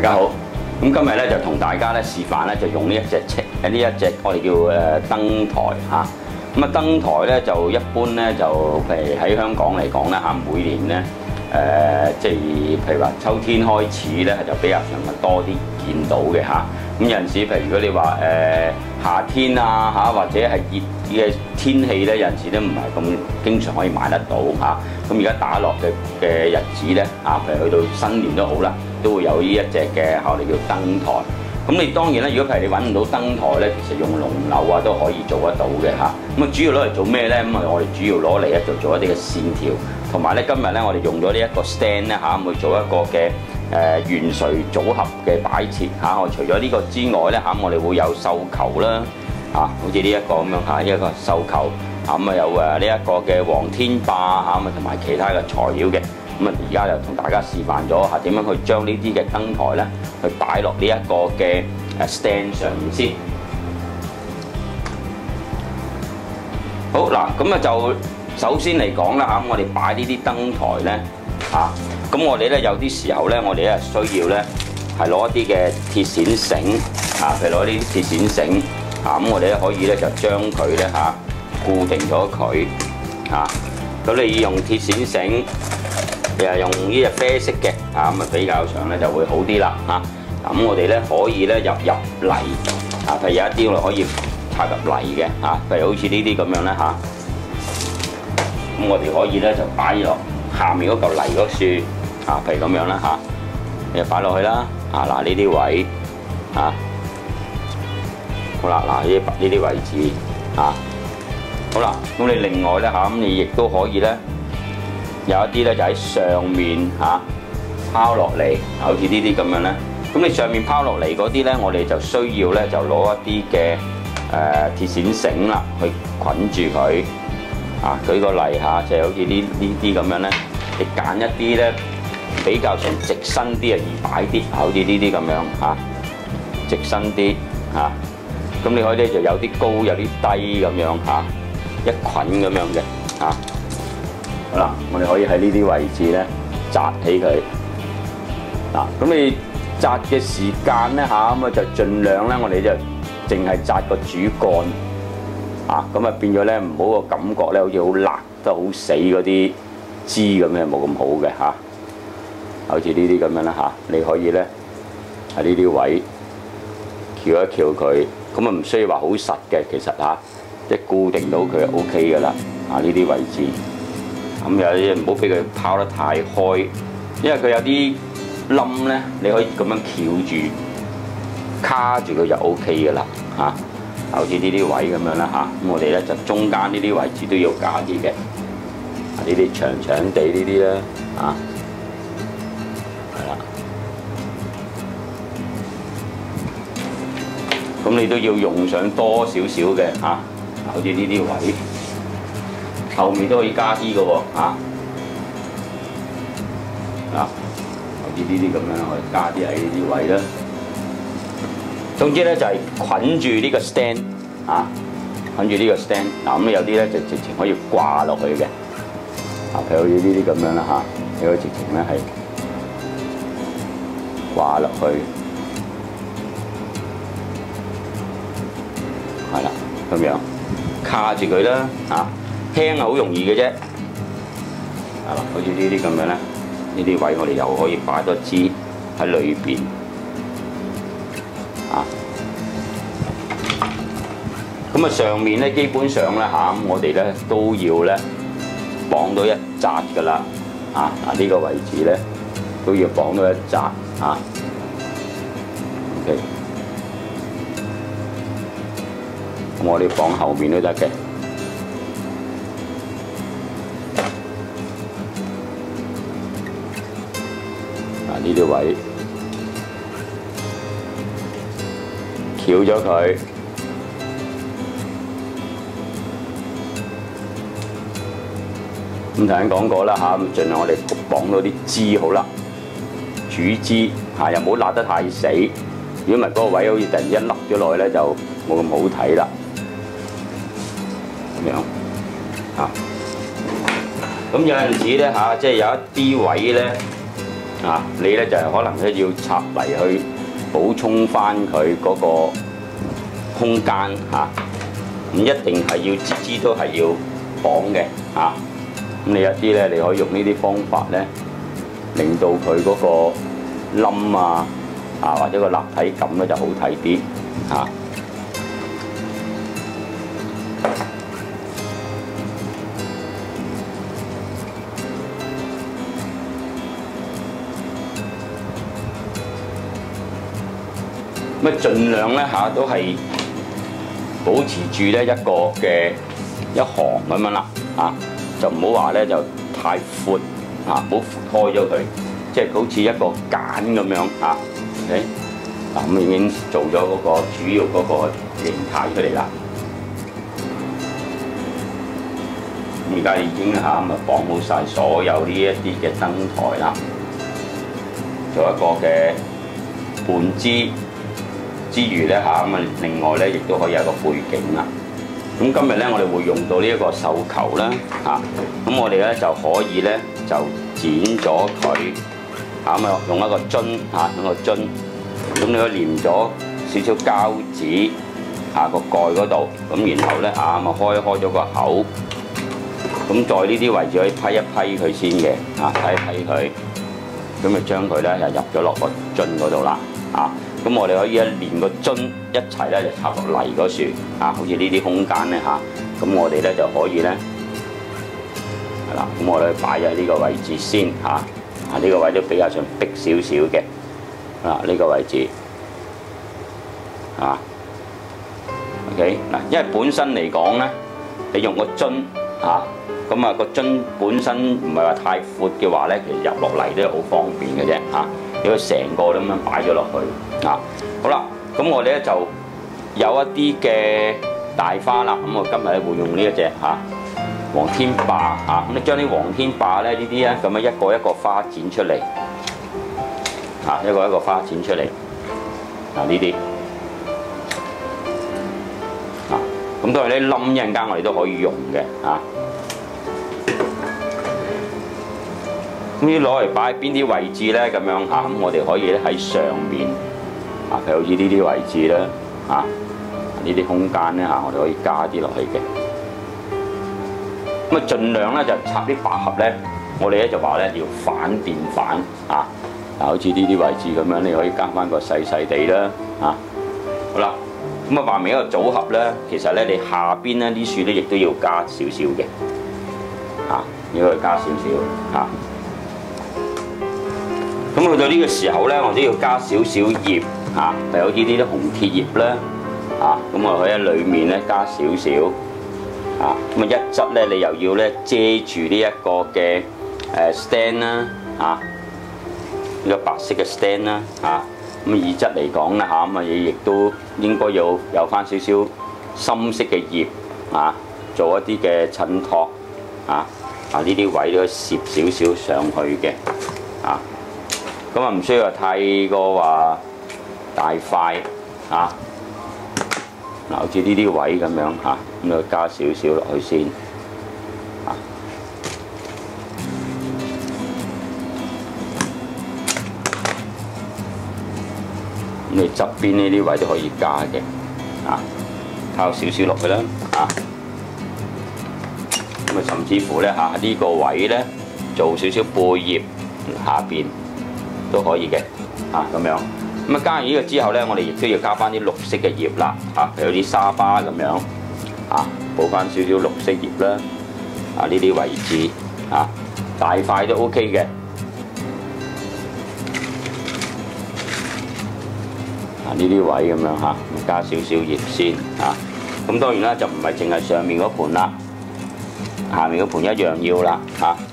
家好，咁今日咧就同大家咧示範咧就用呢一隻我哋叫燈台嚇。咁啊燈台咧就一般咧就譬如喺香港嚟講咧嚇，每年咧即係譬如話秋天開始咧就比較上係多啲見到嘅嚇。咁有陣時譬如如果你話夏天啊嚇，或者係熱嘅天氣咧，有陣時都唔係咁經常可以買得到嚇。咁而家打落嘅日子咧嚇，譬如去到新年都好啦，都會有呢一隻嘅我哋叫燈台。咁你當然啦，如果譬如你揾唔到燈台咧，其實用龍柳啊都可以做得到嘅嚇。咁啊主要攞嚟做咩咧？咁啊我哋主要攞嚟咧就做一啲嘅線條，同埋咧今日咧我哋用咗呢一個 stand 咧嚇，去做一個嘅圓錘組合嘅擺設嚇。我除咗呢個之外咧嚇，我哋會有繡球啦嚇，好似呢一個咁樣嚇，一個繡球嚇，咁啊有呢一個嘅黃天霸嚇，咁啊同埋其他嘅材料嘅。咁啊，而家就同大家示範咗嚇點樣去將呢啲嘅燈台咧，去擺落呢一個嘅stand 上面先。好嗱，咁啊就首先嚟講啦嚇，我哋擺呢啲燈台咧嚇，咁我哋咧有啲時候咧，我哋咧需要咧係攞一啲嘅鐵線繩嚇，譬如攞呢啲鐵線繩嚇，咁我哋咧可以咧就將佢咧嚇固定咗佢嚇。咁你用鐵線繩。又用呢隻啡色嘅嚇，咁啊比較上咧就會好啲啦嚇。咁我哋咧可以咧入泥啊，譬如有一啲我哋可以插入泥嘅嚇，譬如好似呢啲咁樣咧嚇。咁我哋可以咧就擺落下面嗰嚿泥嗰處啊，譬如咁樣啦嚇，你就擺落去啦啊嗱呢啲位啊，好啦嗱呢啲位置啊，好啦，咁你另外咧嚇，咁你亦都可以咧。有一啲咧就喺上面嚇拋落嚟，好似呢啲咁樣咧。咁你上面拋落嚟嗰啲咧，我哋就需要咧就攞一啲嘅鐵線繩啦，去捆住佢。啊，舉個例嚇，就係好似呢啲咁樣咧，你揀一啲咧比較上直身啲啊，易擺啲，好似呢啲咁樣嚇，直身啲嚇。咁你可以咧就有啲高有啲低咁樣嚇，一捆咁樣嘅嚇。好啦，我哋可以喺呢啲位置咧紮起佢。嗱，咁你紮嘅時間咧嚇，咁啊就盡量咧，我哋就淨係紮個主幹。啊，咁啊變咗咧唔好個感覺咧，好似好辣得好死嗰啲枝咁樣，冇咁好嘅嚇。好似呢啲咁樣啦嚇，你可以咧喺呢啲位翹一翹佢，咁啊唔需要話好實嘅，其實嚇，即係固定到佢就 O K 噶啦。啊呢啲位置。咁有啲唔好俾佢拋得太開，因為佢有啲冧咧，你可以咁樣翹住、卡住佢就 O K 噶啦嚇。好似呢啲位咁樣啦嚇，咁我哋咧就中間呢啲位置都要加啲嘅，呢啲長長地呢啲咧嚇，係啦。咁你都要用上多少少嘅嚇，好似呢啲位。後面都可以加啲嘅喎嚇，好似呢啲咁樣，我哋加啲喺呢啲位啦。總之咧就係捆住呢個 stand 啊，捆住呢個 stand。嗱咁有啲咧就直情可以掛落去嘅，啊譬如好似呢啲咁樣啦嚇，你可以直情咧係掛落去，係啦咁樣卡住佢啦嚇。輕啊，好容易嘅啫，係嘛？好似呢啲咁樣咧，呢啲位我哋又可以擺多支喺裏邊，啊，咁啊上面咧基本上咧嚇，我哋咧都要咧綁到一紮㗎啦，啊呢個位置咧都要綁到一紮啊 ，OK， 咁我哋綁後面都得嘅。呢啲位翹咗佢，咁頭先講過啦嚇，咁盡量我哋綁到啲枝好啦，主枝嚇又唔好揦得太死，如果唔係嗰個位好似突然之間凹咗落去咧，就冇咁好睇啦。咁樣嚇，咁有陣時咧嚇，即係有一啲位咧。 你咧就係可能咧要插泥去補充翻佢嗰個空間咁一定係要支都係要綁嘅咁你有啲咧，你可以用呢啲方法咧，令到佢嗰個冧或者個立體感咧就好睇啲咁盡量咧都係保持住咧一個嘅一行咁樣啦就唔好話咧就太闊唔好闊開咗佢，即係好似一個繭咁樣OK 咁已經做咗嗰個主要嗰個形態出嚟啦。而家已經咁綁好晒所有呢一啲嘅燈台啦，做一個嘅半支之餘咧另外咧亦都可以有個背景啦。咁今日咧我哋會用到呢一個繡球啦咁我哋咧就可以咧就剪咗佢用一個樽用個樽，咁你可以黏咗少少膠紙個蓋嗰度，咁然後咧開咗個口，咁在呢啲位置可以批一批佢先嘅批一批佢，咁就將佢咧就入咗落個樽嗰度啦咁我哋可以連個樽一齊咧就插落泥嗰處好似呢啲空間咧咁我哋咧就可以咧係啦，咁我哋擺喺呢個位置先呢個位都比較上逼少少嘅呢個位置OK 嗱，因為本身嚟講咧，你用個樽咁個樽本身唔係話太闊嘅話咧，其實入落嚟都係好方便嘅啫你可以成個咁樣擺咗落去好啦，咁我哋咧就有一啲嘅大花啦，咁我今日咧會用呢一隻黃天霸咁你將啲黃天霸咧呢啲咧咁樣一個一個花剪出嚟一個一個花剪出嚟呢啲咁當然咧冧一陣間我哋都可以用嘅咁要攞嚟擺喺邊啲位置咧？咁樣咁我哋可以咧喺上面譬如好似呢啲位置咧呢啲空間咧我哋可以加啲落去嘅。咁盡量咧就插啲百合咧，我哋咧就話咧要反變反好似呢啲位置咁樣，你可以加翻個細細地啦好啦，咁話明一個組合咧，其實咧你下邊咧啲樹咧亦都要加少少嘅應該加少少咁去到呢個時候咧，我都要加少少葉譬如好似呢啲紅鐵葉咧咁我喺裏面咧加少少咁一側咧你又要咧遮住呢一個嘅stand 啦呢個白色嘅 stand 啦咁二側嚟講咧咁亦都應該要有翻少少深色嘅葉做一啲嘅襯托呢啲位都攝少少上去嘅咁唔需要太過話大塊好似呢啲位咁樣咁就加少少落去先咁你側邊呢啲位都可以加嘅靠少少落去啦咁甚至乎咧呢個位咧做少少背葉下邊都可以嘅咁樣。咁加完呢個之後咧，我哋亦都要加翻啲綠色嘅葉啦譬如啲沙巴咁樣補翻少少綠色葉啦呢啲位置大塊都 OK 嘅呢啲位咁樣加少少葉先咁當然啦，就唔係淨係上面嗰盤啦，下面嗰盤一樣要啦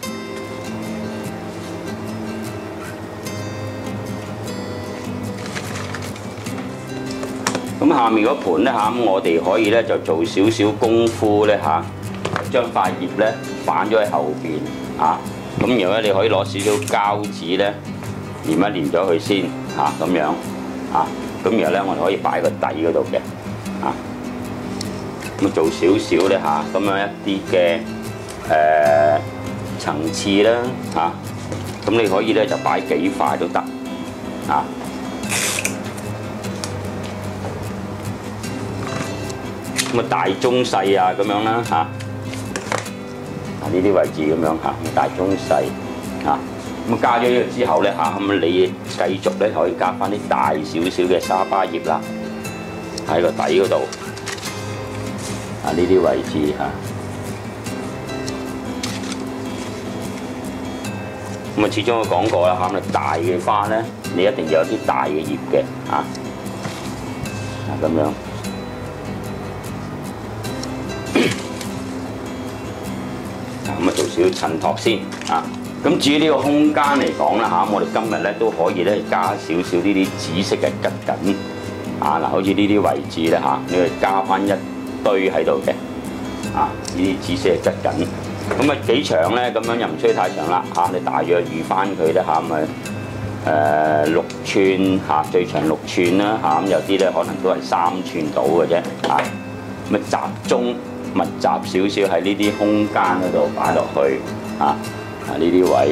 咁下面嗰盤咧咁我哋可以咧就做少少功夫咧將塊葉咧反咗喺後邊咁然後咧你可以攞少少膠紙咧黏一黏咗佢先咁樣咁然後咧我哋可以擺個底嗰度嘅咁做少少咧咁樣一啲嘅層次啦咁咁你可以咧就擺幾塊都得啊。咁啊大中細啊咁樣啦嚇，呢啲位置咁樣嚇，大中細啊。咁加咗呢個之後咧嚇，咁你繼續咧可以加翻啲大少少嘅沙巴葉啦，喺個底嗰度啊，呢啲位置嚇。咁啊，始終我講過啦嚇，咁大嘅花咧，你一定要有啲大嘅葉嘅嚇，咁樣。咁啊，做少少襯托先啊。咁至於呢個空間嚟講啦嚇，我哋今日咧都可以咧加少少呢啲紫色嘅桔梗啊嗱，好似呢啲位置咧嚇，你去加翻一堆喺度嘅啊，呢啲紫色嘅桔梗。咁啊幾長咧？咁樣又唔需要太長啦嚇，你大約預翻佢咧嚇，咪6寸嚇，最長6寸啦嚇，咁有啲咧可能都係3寸到嘅啫嚇。咁啊集中密集少少喺呢啲空間嗰度擺落去啊呢啲位。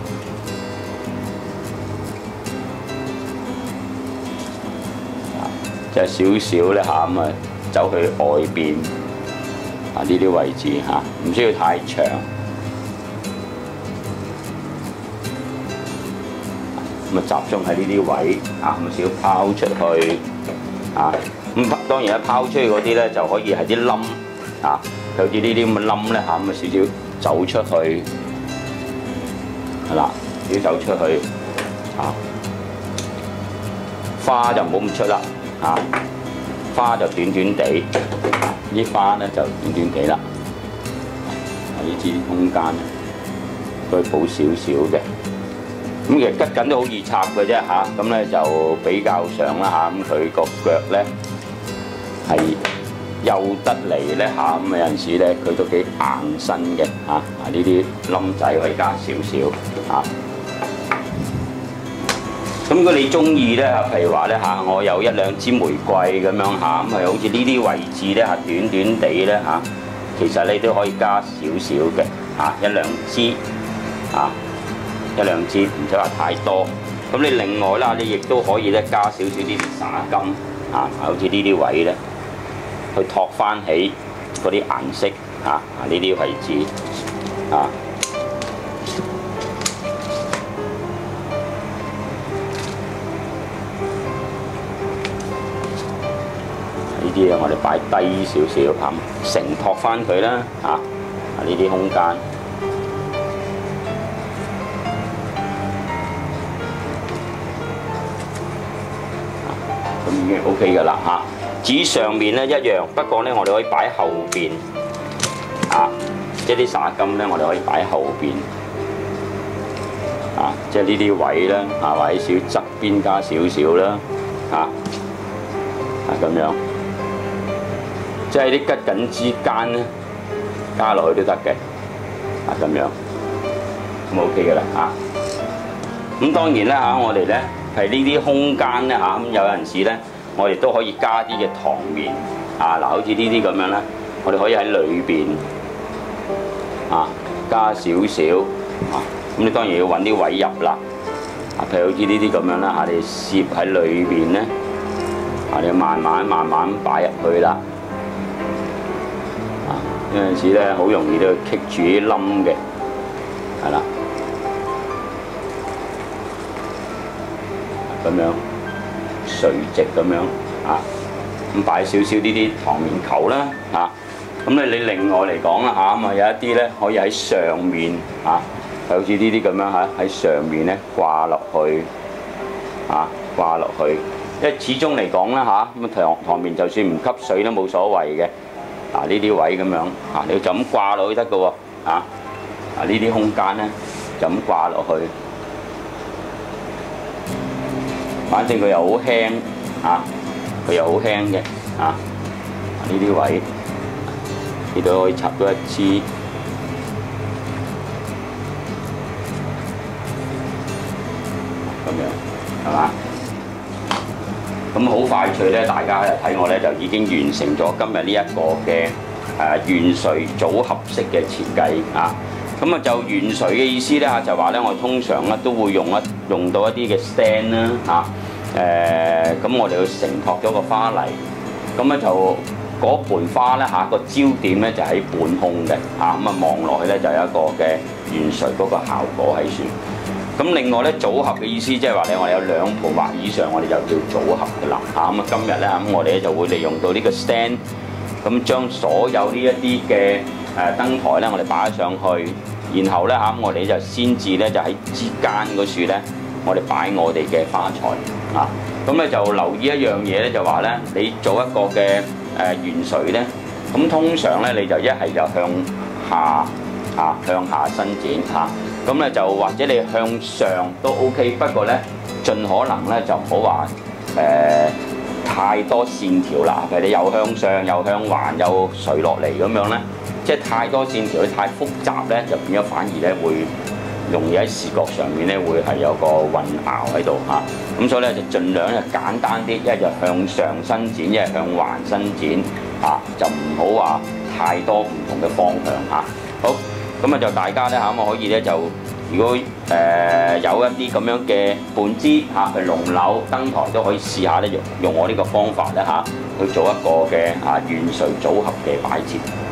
即係少少咧嚇，咁啊走去外邊啊呢啲位置嚇，唔需要太長。咁啊集中喺呢啲位啊，咁少拋出去啊。咁當然咧拋出去嗰啲咧就可以係啲冧啊，好似呢啲咁嘅冧咧嚇，咁啊少少走出去係啦，少少走出去啊。花就唔好咁出啦。啊，花就短短地，啲花咧就短短地啦。呢支空間都補少少嘅。咁其實桔梗都好易插嘅啫嚇，咁咧就比較上啦嚇，咁佢個腳咧係幼得嚟咧嚇，咁有陣時咧佢都幾硬身嘅嚇。呢啲冧仔可以加少少嚇。咁如果你中意咧，譬如話咧嚇，我有1、2支玫瑰咁樣嚇，咁係好似呢啲位置咧嚇，短短地咧嚇，其實你都可以加少少嘅嚇，1、2支嚇，1、2支唔使話太多。咁你另外啦，你亦都可以咧加少少呢啲灑金嚇，好似呢啲位咧，去托翻起嗰啲顏色嚇，呢啲位置嚇。呢啲我哋擺低少少咁，承托翻佢啦嚇。呢啲空間，咁已經 OK 㗎啦嚇。至於上面咧一樣，不過咧我哋可以擺後邊啊，即係啲灑金咧，我哋可以擺後邊啊，即係呢啲位啦啊，或者少側邊加少少啦啊咁樣。即係啲桔梗之間咧，加落去都得嘅，咁樣，咁 OK 嘅啦嚇。咁當然啦嚇，我哋咧係呢啲空間咧嚇，咁有陣時咧，我哋都可以加啲嘅糖棉啊，嗱，好似呢啲咁樣咧，我哋可以喺裏邊啊加少少啊，咁你當然要揾啲位入啦，啊，譬如好似呢啲咁樣啦嚇，你攝喺裏邊咧，啊，你慢慢擺入去啦。有陣時咧，好容易都棘住啲冧嘅，係啦，咁樣垂直咁樣啊，咁擺少少呢啲糖棉球啦嚇。咁你另外嚟講啦嚇，咁啊有一啲咧可以喺上面嚇，好似呢啲咁樣嚇，喺上面咧掛落去嚇，掛落去，因為始終嚟講啦嚇，咁糖棉就算唔吸水都冇所謂嘅。嗱呢啲位咁樣嚇，你就咁掛落去得嘅喎嚇。呢啲空間咧就咁掛落去，反正佢又好輕嚇，佢又好輕嘅嚇。呢啲位呢度可以插多一支，咁樣係嘛？咁好快脆咧，大家睇我咧就已經完成咗今日呢一個嘅圓錘組合式嘅設計啊！ 咁啊就懸垂嘅意思咧嚇，就話咧我哋通常咧都會用到一啲嘅 stand 啦嚇，咁我哋去承托咗個花泥，咁咧就嗰盆花咧嚇個焦點咧就喺半空嘅嚇，咁啊望落去咧就有一個嘅懸垂嗰個效果喺處。咁另外咧組合嘅意思即係話我哋有2盆或以上，我哋就叫組合嘅啦嚇。咁啊今日咧咁我哋咧就會利用到呢個 stand， 咁將所有呢一啲嘅燈台咧我哋擺上去。然後咧嚇，我哋就先至咧就喺之間嗰處咧，我哋擺我哋嘅花材啊。咁咧就留意一樣嘢咧，就話咧你做一個嘅懸垂咧，咁通常咧你就一係就向下向下伸展嚇。咁咧就或者你向上都 OK， 不過咧盡可能咧就唔好話太多線條啦，譬如你又向上又向橫又垂落嚟咁樣咧。即係太多線條，太複雜咧，就變咗反而咧會容易喺視覺上面咧會係有個混淆喺度嚇。咁所以咧就盡量就簡單啲，一係就向上伸展，一係向橫伸展嚇，就唔好話太多唔同嘅方向嚇。好，咁啊就大家咧嚇，咁可以咧就如果有一啲咁樣嘅半枝嚇，譬如龍柳燈台都可以試下咧用我呢個方法咧嚇去做一個嘅懸垂組合嘅擺設。